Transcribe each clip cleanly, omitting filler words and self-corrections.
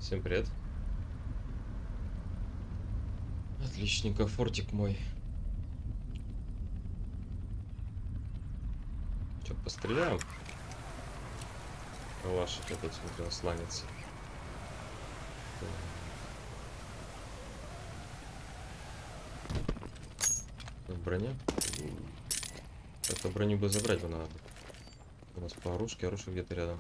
Всем привет. Отличненько, фортик мой. Че, постреляем? Калашик этот, смотрю, сланец. Броня. Это броню бы забрать бы надо. У нас по оружке, оружие где-то рядом.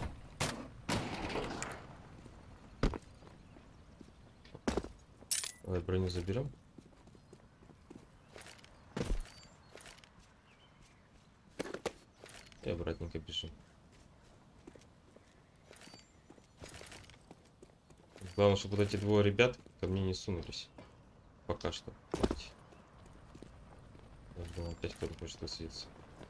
Давай броню заберем. И обратненько бежим. Главное, чтобы вот эти двое ребят ко мне не сунулись. Пока что. Я жду, опять кто-то хочет высадиться.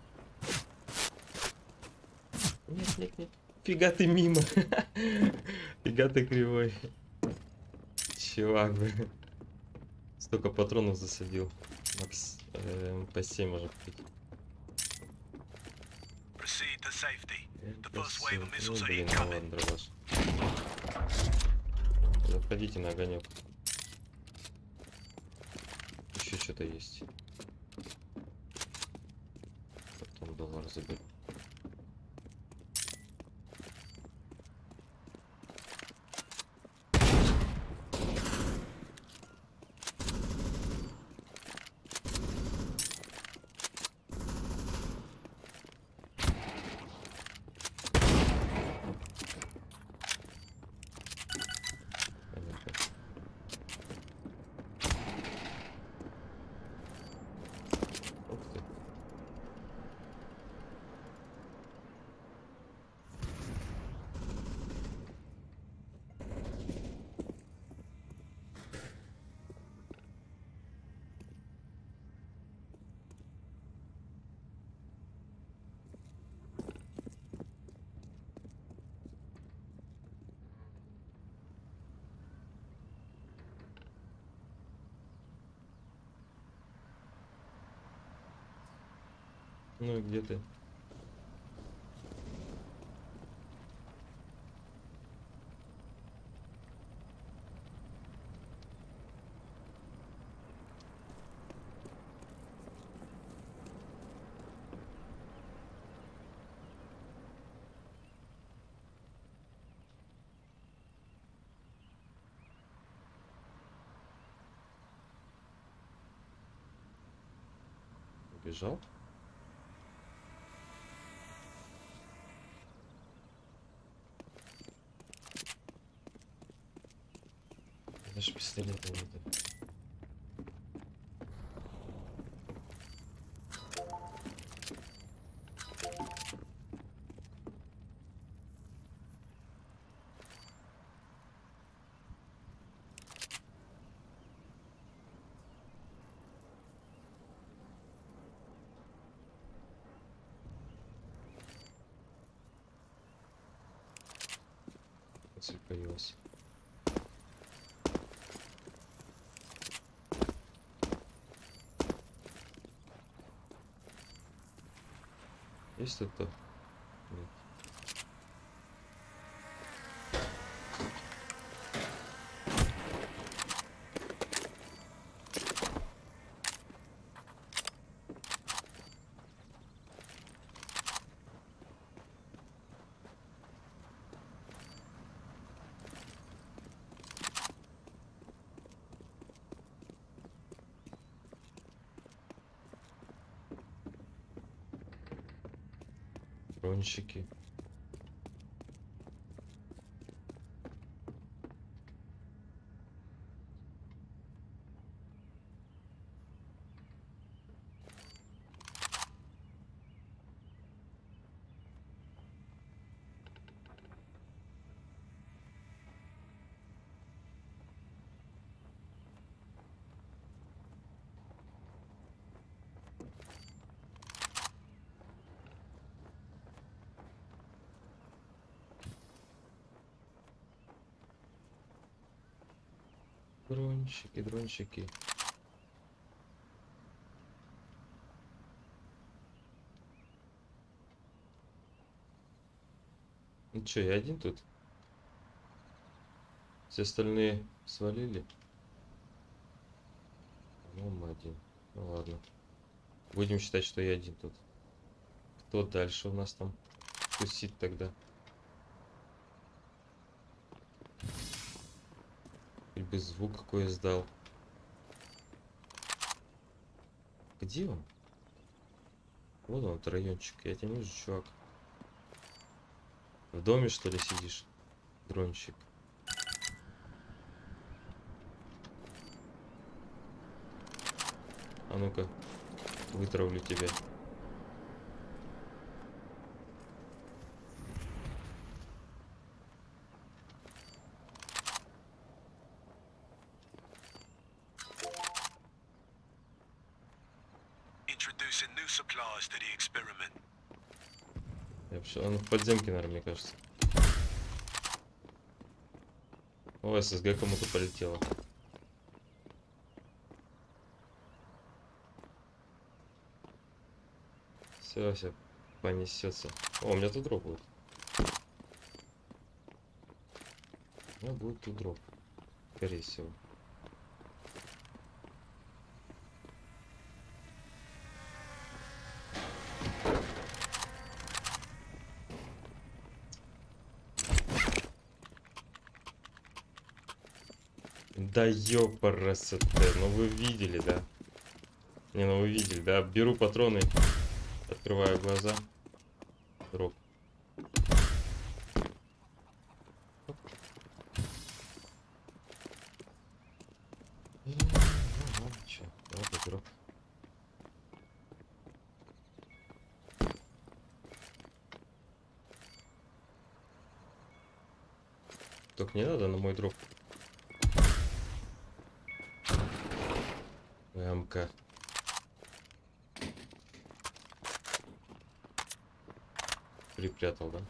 Нет, нет, нет. Фига ты мимо. Фига ты кривой. Чувак, блин. Столько патронов засадил. Макс, по 7 можно купить. Ну, блин, ну ладно, дробаш. Заходите на огонек. Еще что-то есть. Потом доллар заберу. Ну и где ты? Убежал? Даже пистолета нет. Цель появилась. Есть кто-то? Нет. Бронщики. Дрончики, дрончики. Ну чё, я один тут? Все остальные свалили. По-моему, один. Ну ладно. Будем считать, что я один тут. Кто дальше у нас там тусит тогда? Хоть бы звук какой издал. Где он? Вот он, райончик. Я тебя не вижу, чувак. В доме, что ли, сидишь? Дрончик. А ну-ка, вытравлю тебя. Introducing new supplies to the experiment. Он в подземке, наверное, мне кажется. О, ССГ кому-то полетело. Все, понесется. О, у меня тут дроп будет. У меня будет тут дроп. Скорее всего. Да ёпарасоте, ну вы видели, да? Не, ну вы видели, да? Беру патроны, открываю глаза. Дроп. Чё, ладно, дроп. Только не надо на мой дроп. МК. Припрятал, да?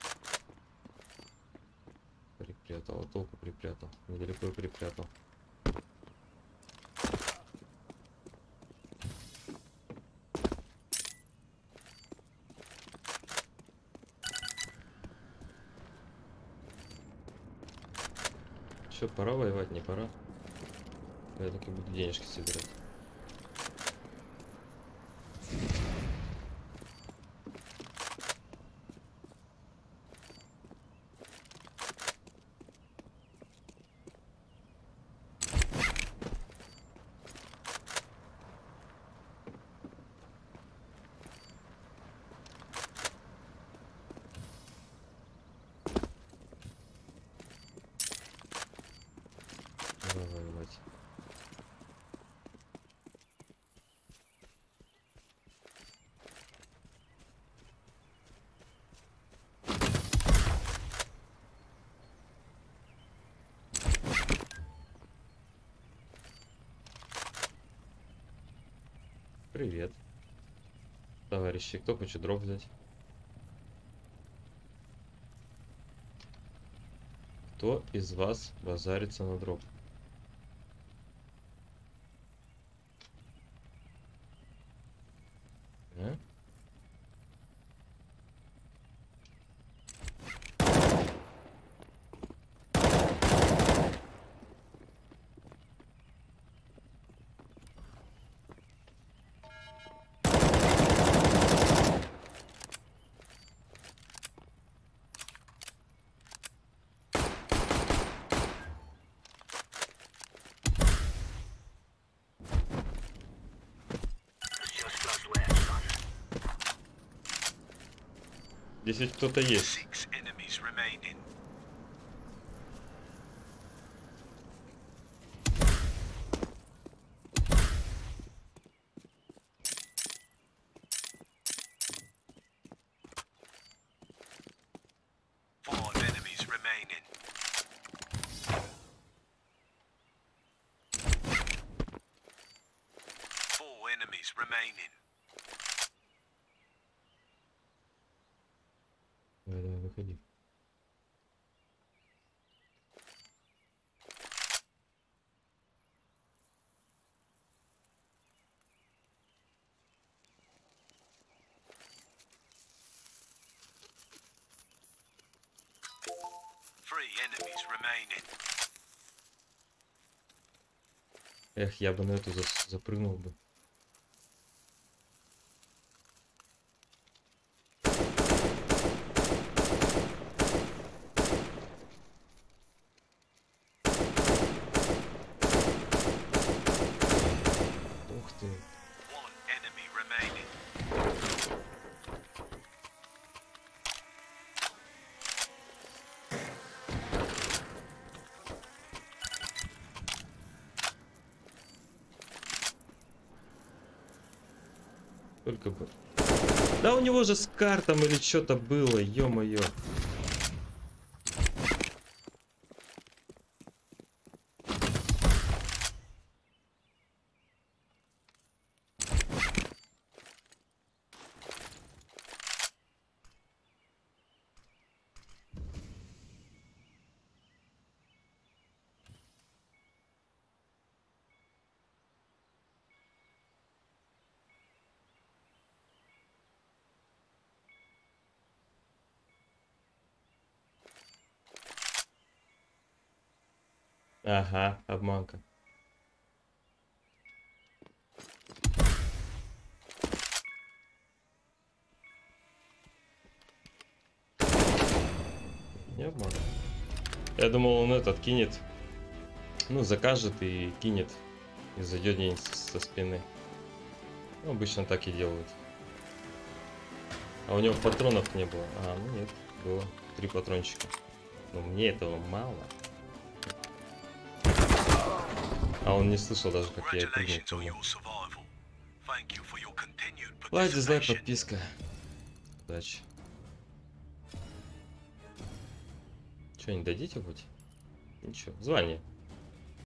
Припрятал, а толку припрятал. Недалеко и припрятал. Что, пора воевать, не пора? Я таки буду денежки собирать. Пора воевать. Привет, товарищи. Кто хочет дроп взять? Кто из вас базарится на дроп? А? Здесь ведь кто-то есть. Six enemies remaining. Five enemies remaining. Four enemies remaining. Давай, выходи. Three enemies remaining. Эх, я бы на эту запрыгнул бы. Ух ты. One enemy remaining. Только бы. Да у него же с картом или что-то было, ё-моё. Ага, обманка. Не обман. Я думал, он этот кинет. Ну, закажет и кинет. И зайдет где-нибудь со спины. Ну, обычно так и делают. А у него патронов не было. А, ну нет, было 3 патрончика. Но мне этого мало. А он не слышал даже, как я прыгнул Congratulations по on нему. your survival. Thank you for your continued Лайк, дизлайк, participation. подписка. Удачи. Что, не дадите хоть? Ничего. Звание.